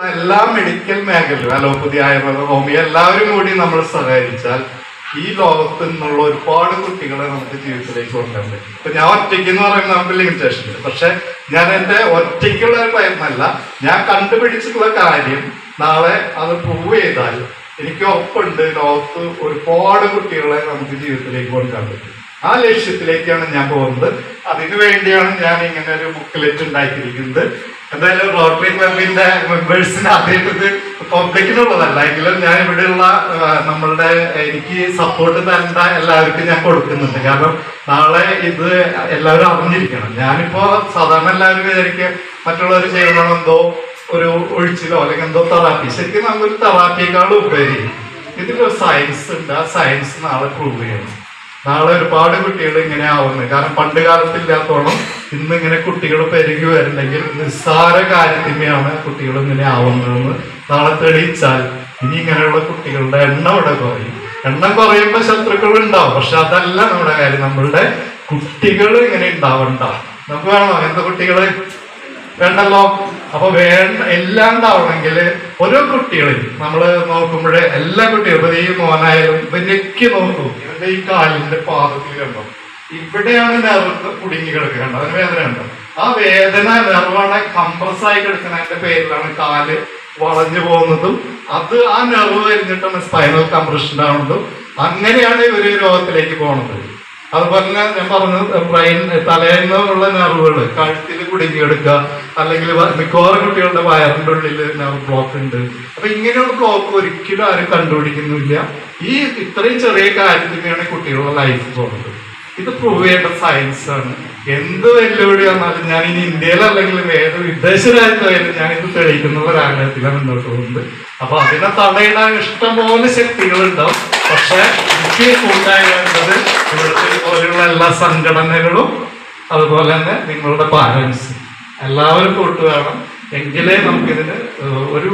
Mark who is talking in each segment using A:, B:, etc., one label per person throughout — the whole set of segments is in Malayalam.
A: എല്ലാ മെഡിക്കൽ മേഖലയും അലോപ്പതി ആയുർവേദ ഹോമിയോ എല്ലാവരും കൂടി നമ്മൾ സഹകരിച്ചാൽ ഈ ലോകത്ത് നിന്നുള്ള ഒരുപാട് കുട്ടികളെ നമുക്ക് ജീവിതത്തിലേക്ക് കൊണ്ടുവരാൻ പറ്റും. ഇപ്പൊ ഞാൻ ഒറ്റയ്ക്ക് എന്ന് പറയുമ്പോൾ നമുക്ക് ലിമിറ്റേഷൻ ഉണ്ട്. പക്ഷെ ഞാൻ എൻ്റെ ഒറ്റയ്ക്കുള്ള ഒരു പ്രയത്നമല്ല, ഞാൻ കണ്ടുപിടിച്ചിട്ടുള്ള കാര്യം നാളെ അത് പ്രൂവ് ചെയ്താൽ എനിക്ക് ഉറപ്പുണ്ട് ലോകത്ത് ഒരുപാട് കുട്ടികളെ നമുക്ക് ജീവിതത്തിലേക്ക് കൊണ്ടുവരാൻ പറ്റും. ആ ലക്ഷ്യത്തിലേക്കാണ് ഞാൻ പോകുന്നത്. അതിനു വേണ്ടിയാണ് ഞാൻ ഇങ്ങനെ ഒരു ബുക്ക്ലെറ്റ് ഉണ്ടാക്കിയിരിക്കുന്നത്. എന്തായാലും റോട്ടറി ക്ലബിന്റെ മെമ്പേഴ്സിന് ആദ്യമായിട്ട് പബ്ലിക്കിനുള്ളതല്ല എങ്കിലും ഞാൻ ഇവിടെയുള്ള നമ്മളുടെ എനിക്ക് സപ്പോർട്ട് തരേണ്ട എല്ലാവർക്കും ഞാൻ കൊടുക്കുന്നുണ്ട്. കാരണം നാളെ ഇത് എല്ലാവരും അറിഞ്ഞിരിക്കണം. ഞാനിപ്പോ സാധാരണ എല്ലാവരും വിചാരിക്കുക മറ്റുള്ളവർ ചെയ്യണമെന്തോ ഒരു ഒഴിച്ചിലോ അല്ലെങ്കിൽ എന്തോ തെറാപ്പി. ശരിക്കും നമുക്കൊരു തെറാപ്പിയേക്കാളും ഉപരി ഇതിലൊരു സയൻസ് ഉണ്ട്. ആ സയൻസ് നാളെ പ്രൂവ് ചെയ്യണം. നാളെ ഒരുപാട് കുട്ടികൾ ഇങ്ങനെ ആവുന്നത്. കാരണം പണ്ട് കാലത്തില്ലാത്തോളം ഇന്നിങ്ങനെ കുട്ടികൾ പെരുകി വരുന്നെങ്കിൽ നിസ്സാര കാര്യത്തിന്റെയാണ് കുട്ടികൾ ഇങ്ങനെ ആവുന്നതെന്ന് നാളെ തെളിയിച്ചാൽ ഇനി ഇങ്ങനെയുള്ള കുട്ടികളുടെ എണ്ണം ഇവിടെ കുറയും. എണ്ണം കുറയുമ്പോൾ ശത്രുക്കൾ ഉണ്ടാവും. പക്ഷെ അതല്ല നമ്മുടെ കാര്യം. നമ്മളുടെ കുട്ടികൾ ഇങ്ങനെ ഉണ്ടാവണ്ട. നമുക്ക് വേണോ എന്താ കുട്ടികള് വേണ്ടല്ലോ. അപ്പൊ എല്ലാം ഉണ്ടാവണമെങ്കിൽ ഓരോ കുട്ടികളും നമ്മൾ നോക്കുമ്പോഴേ എല്ലാ കുട്ടികളും ഈ മോനായാലും ഇവനൊക്കെ നോക്കൂ. ഇവന്റെ ഈ കാലിന്റെ പാദത്തിൽ കണ്ടോ, ഇവിടെയാണ് നെർവ് കുടുങ്ങി കിടക്കേണ്ടത്. അതിന് വേദന ഉണ്ടോ? ആ വേദന നെർവാണ് കംപ്രസ്സായി കിടക്കുന്നതിന്റെ പേരിലാണ് കാല് വളഞ്ഞു പോകുന്നതും അത് ആ നെർവ് കഴിഞ്ഞിട്ടാണ് സ്പൈനൽ കംപ്രഷൻ ആവുന്നതും. അങ്ങനെയാണ് ഇവര് രോഗത്തിലേക്ക് പോണത്. അതുപോലെ തന്നെ ഞാൻ പറഞ്ഞത് ബ്രെയിൻ തലേന്നുള്ള നെർവുകൾ കഴുത്തിൽ കുടുങ്ങിയെടുക്കുക, അല്ലെങ്കിൽ മിക്കവാറും കുട്ടികളുടെ വയറിന്റെ ഉള്ളിൽ നെർവ് ബ്ലോക്ക് ഉണ്ട്. അപ്പൊ ഇങ്ങനെയുള്ള ബ്ലോക്ക് ഒരിക്കലും ആരും കണ്ടുപിടിക്കുന്നില്ല. ഈ ഇത്രയും ചെറിയ കാര്യത്തിനാണ് കുട്ടികളുടെ ലൈഫ് പോകുന്നത്. ഇത് പ്രൂവ് ചെയ്യേണ്ട സയൻസ് ആണ്. എന്ത് വെല്ലുവിളി വന്നാലും ഞാൻ ഇനി ഇന്ത്യയിലല്ലെങ്കിലും ഏത് വിദേശ രാജ്യത്തായാലും ഞാൻ ഇത് തെളിയിക്കുന്നുള്ള ഒരു ആഗ്രഹത്തിലാണ് മുന്നോട്ട് പോകുന്നത്. അപ്പൊ അതിനെ തടയിടാൻ ഇഷ്ടംപോലെ ശക്തികളുണ്ടാവും. പക്ഷെ എനിക്ക് കൂട്ടായി വേണ്ടത് ഇവിടുത്തെ പോലെയുള്ള എല്ലാ സംഘടനകളും അതുപോലെ തന്നെ നിങ്ങളുടെ പാരൻസ് എല്ലാവരും കൂട്ട് വേണം. എങ്കിലേ നമുക്കിതിന് ഒരു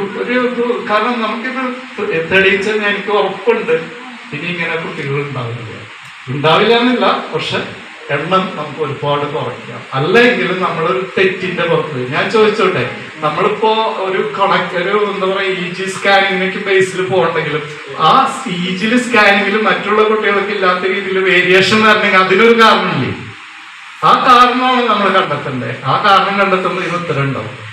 A: കാരണം നമുക്കിത് തെളിയിച്ചാൽ എനിക്ക് ഉറപ്പുണ്ട് ഇനി ഇങ്ങനെ കുട്ടികൾ ഉണ്ടാവില്ല എന്നില്ല. പക്ഷെ എണ്ണം നമുക്ക് ഒരുപാട് കുറയ്ക്കാം. അല്ലെങ്കിലും നമ്മളൊരു തെറ്റിന്റെ പുറത്ത് ഞാൻ ചോദിച്ചോട്ടെ, നമ്മളിപ്പോ ഒരു എന്താ പറയാ EG സ്കാനിങ്ങിലേക്ക് ബേസിൽ പോകണ്ടെങ്കിലും ആ EG സ്കാനിങ്ങിൽ മറ്റുള്ള കുട്ടികൾക്ക് ഇല്ലാത്ത രീതിയിൽ വേരിയേഷൻ വരണമെങ്കിൽ അതിനൊരു കാരണമില്ലേ? ആ കാരണമാണ് നമ്മൾ കണ്ടെത്തേണ്ടത്. ആ കാരണം കണ്ടെത്തുമ്പോൾ ഇതിന് ഉത്തരം ഉണ്ടാവും.